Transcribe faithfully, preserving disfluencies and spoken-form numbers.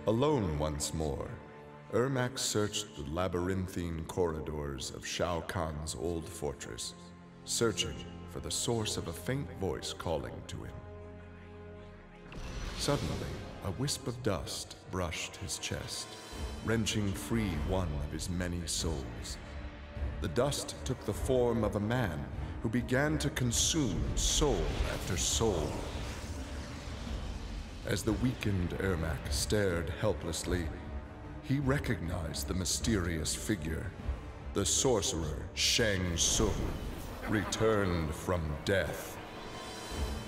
Alone once more, Ermac searched the labyrinthine corridors of Shao Kahn's old fortress, searching for the source of a faint voice calling to him. Suddenly, a wisp of dust brushed his chest, wrenching free one of his many souls. The dust took the form of a man who began to consume soul after soul. As the weakened Ermac stared helplessly, he recognized the mysterious figure. The sorcerer Shang Tsung, returned from death.